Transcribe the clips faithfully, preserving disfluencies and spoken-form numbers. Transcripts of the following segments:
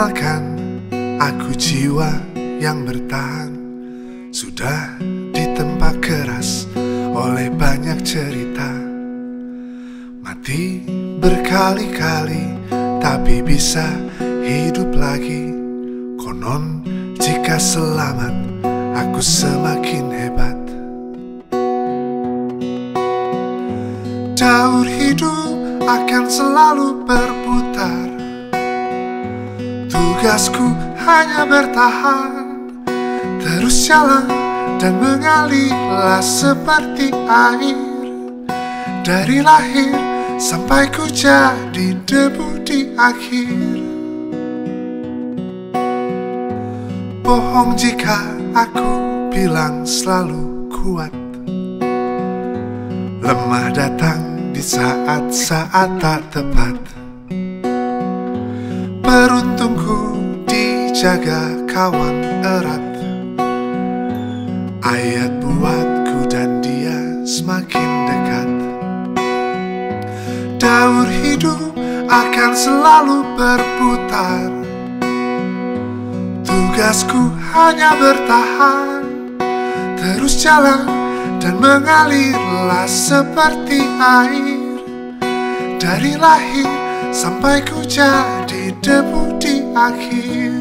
Kenalkan, aku jiwa yang bertahan, sudah ditempa keras oleh banyak cerita. Mati berkali-kali, tapi bisa hidup lagi. Konon jika selamat, aku semakin hebat. Daur hidup akan selalu berputar. Tugasku hanya bertahan, terus jalan dan mengalirlah seperti air. Dari lahir sampai ku jadi debu di akhir. Bohong jika aku bilang selalu kuat. Lemah datang di saat-saat tak tepat. Beruntungku dijaga kawan erat. Ayat buatku dan dia semakin dekat. Daur hidup akan selalu berputar. Tugasku hanya bertahan, terus jalan dan mengalirlah seperti air. Dari lahir sampai ku jadi debu di akhir.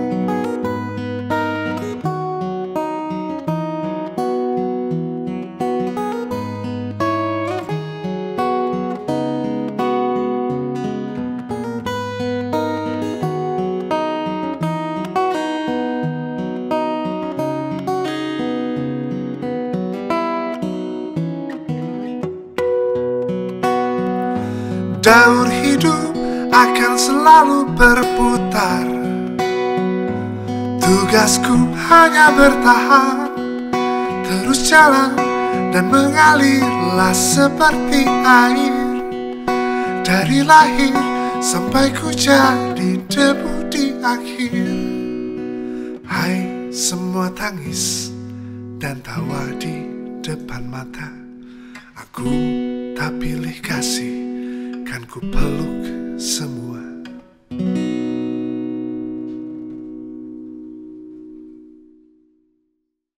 Daur hidup akan selalu berputar. Tugasku hanya bertahan, terus jalan dan mengalirlah seperti air. Dari lahir sampai ku jadi debu di akhir. Hai semua tangis dan tawa di depan mata. Aku tak pilih kasih, kan ku peluk semua.